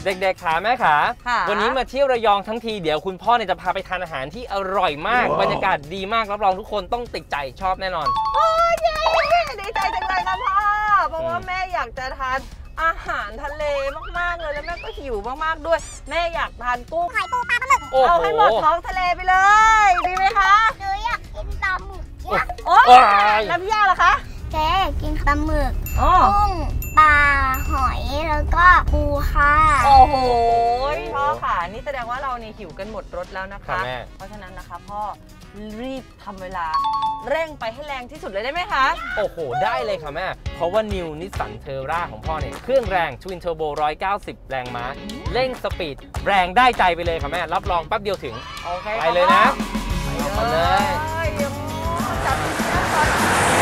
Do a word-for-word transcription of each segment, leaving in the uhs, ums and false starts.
เด็กๆขาแม่ขาวันนี้มาเที่ยวระยองทั้งทีเดี๋ยวคุณพ่อเนี่ยจะพาไปทานอาหารที่อร่อยมากบรรยากาศดีมากรับรองทุกคนต้องติดใจชอบแน่นอนโอ้ยดีใจจังเลยค่ะพ่อเพราะว่าแม่อยากจะทานอาหารทะเลมากๆเลยแล้วแม่ก็หิวมากๆด้วยแม่อยากทานกุ้งไข่ปูปลาปลาหมึกเอาให้หมดท้องทะเลไปเลยดีไหมคะหนูอยากกินปลาหมึกโอ๊ยแล้วพี่ย่าล่ะคะเจ๊กินปลาหมึกกุ้งปลาหอยแล้วก็ปูค่ะโอ้โหพ่อค่ะนี่แสดงว่าเรานี่หิวกันหมดรถแล้วนะคะเพราะฉะนั้นนะคะพ่อรีบทำเวลาเร่งไปให้แรงที่สุดเลยได้ไหมคะโอ้โหได้เลยค่ะแม่เพราะว่า New Nissan Terra ของพ่อเนี่ยเครื่องแรง Twin Turbo หนึ่งร้อยเก้าสิบแรงม้าเร่งสปีดแรงได้ใจไปเลยค่ะแม่รับรองแป๊บเดียวถึงโอเคไปเลยนะไปเลยจับก่อน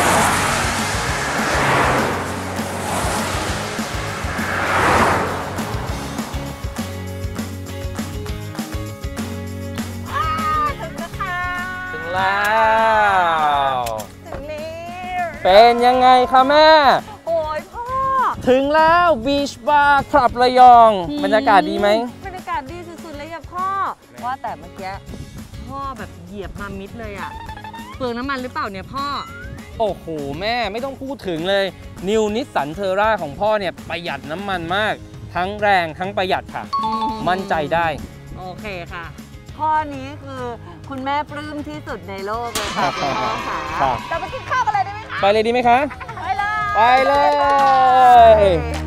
แล้วถึงนี่เป็นยังไงคะแม่โอ้ยพ่อถึงแล้วบีชบาร์คลับระยองบรรยากาศดีไหมบรรยากาศดีสุดๆเลยอะพ่อว่าแต่เมื่อกี้พ่อแบบเหยียบมามิดเลยอะเปลืองน้ำมันหรือเปล่าเนี่ยพ่อโอ้โหแม่ไม่ต้องพูดถึงเลย New Nissan Terra ของพ่อเนี่ยประหยัดน้ำมันมากทั้งแรงทั้งประหยัดค่ะมั่นใจได้โอเคค่ะข้อนี้คือคุณแม่ปลื้มที่สุดในโลกเลยค่ะคุณพ่อค่ะเราไปกินข้าวกันเลยได้ไหมคะไปเลยดีไหมคะไปเลยไปเลย